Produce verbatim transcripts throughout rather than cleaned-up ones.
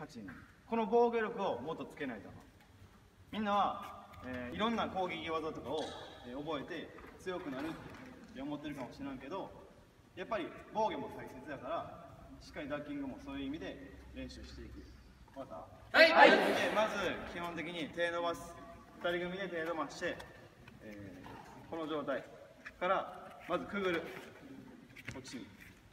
勝ちになる。この防御力をもっとつけないと。みんなは、えー、いろんな攻撃技とかを、えー、覚えて強くなるって思ってるかもしれないけど、やっぱり防御も大切だから、しっかりダッキングもそういう意味で練習していく。また、はい、はい、でまず基本的に手伸ばす。ふたり組で手伸ばして、えー、この状態からまずくぐる。こっちに。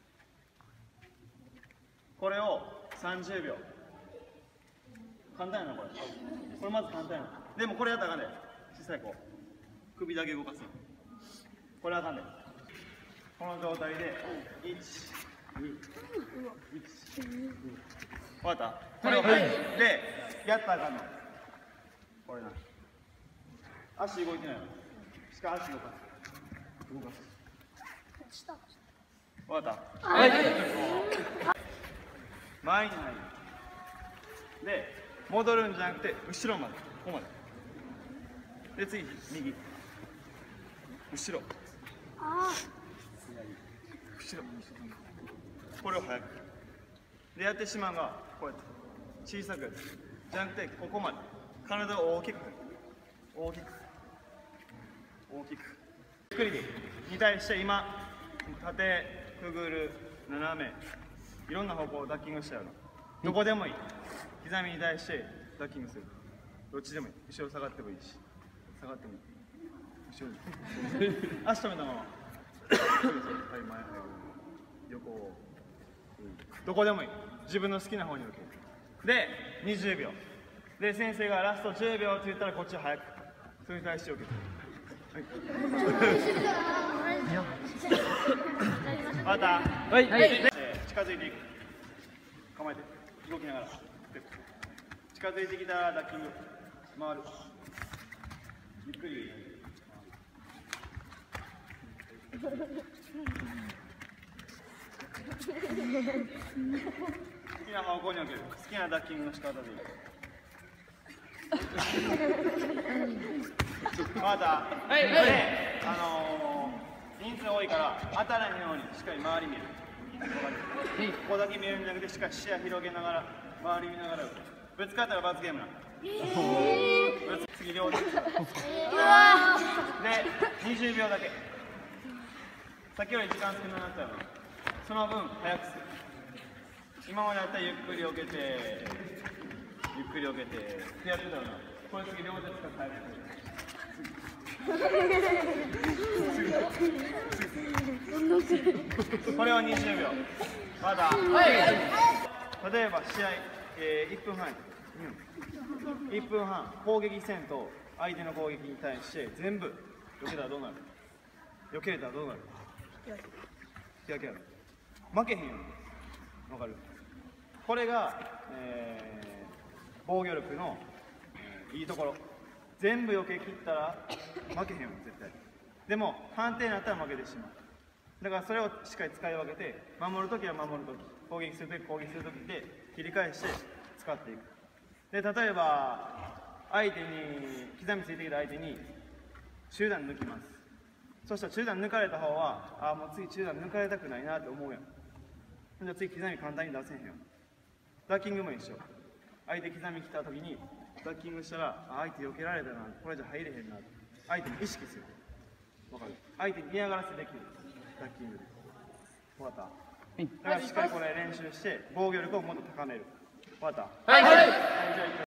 これをさんじゅうびょう。簡単やな、これ。これまず簡単やな。でもこれやったらあかんで。小さい子。首だけ動かすの。これあかんで。この状態で、いち、に、いち、に。わかった？これを、はい、で、やったらあかんの。これな。足動いてないの。しか足動かす。動かす。わかった？はい。前に入る。で、戻るんじゃなくて、後ろまで。ここまで。で、次、右。後ろ。後ろ。これを早く。で、やってしまうのが、こうやって。小さくやる。じゃなくて、ここまで。体を大きく。大きく。大きく。ゆっくりで。に対して今、縦、くぐる、斜め。いろんな方向をダッキングしてやるの。どこでもいい。刻みに対してダッキングする。どっちでもいい。後ろ下がってもいいし。下がってもいい。後ろに。足止めたまま。はい、前入る。横を。どこでもいい。自分の好きな方に受ける。で、にじゅうびょう。で、先生がラストじゅうびょうって言ったらこっちを早く。それに対して受けて。はい。また。はい。はい。近づいていく。構えて。動きながら。近づいてきたらダッキング。回る。ゆっくり。好きな方向に置ける。好きなダッキングの仕方でいい。また、はい、で、あのー、人数多いから当たらへんようにしっかり周り見る。ここだけ見るんじゃなくてしっかり視野広げながら周り見ながらぶつかったら罰ゲームなの。えー、次両手でにじゅうびょうだけ。さっきより時間少なくなったよな。その分早くする。今までやったらゆっくり置けてゆっくり置けてってやってたよな。これ次両手使って早くする。これをにじゅうびょう。まだ、はい、例えば試合、えー、いっぷんはん、うん、いっぷんはん攻撃戦と相手の攻撃に対して全部避けたらどうなる？避けれたらどうなる？引き分けやる。負けへんように。わかる？これが、えー、防御力の、えー、いいところ。全部避け切ったら負けへんよ絶対。でも判定になったら負けてしまう。だからそれをしっかり使い分けて、守るときは守るとき、攻撃するとき攻撃するときで切り返して使っていく。で例えば相手に刻みついてきた相手に中段抜きます。そしたら中段抜かれた方はああもう次中段抜かれたくないなって思うやん。じゃあ次刻み簡単に出せへんよ。ダッキングも一緒。相手刻み来たときにダッキングしたら相手避けられたな、これじゃ入れへんな、相手に意識する。わかる？相手に嫌がらせできるダッキングで。わかった？だからしっかりこれ練習して防御力をもっと高める。わかった？はい。